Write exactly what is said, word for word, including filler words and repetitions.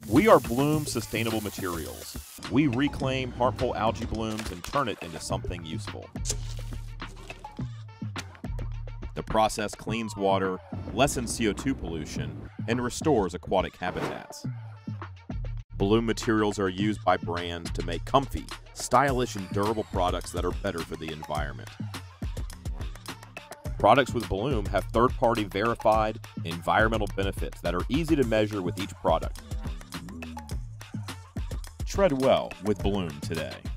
We are Bloom Sustainable Materials. We reclaim harmful algae blooms and turn it into something useful. The process cleans water, lessens C O two pollution, and restores aquatic habitats. Bloom materials are used by brands to make comfy, stylish, and durable products that are better for the environment. Products with Bloom have third-party verified environmental benefits that are easy to measure with each product. Tread well with Bloom today.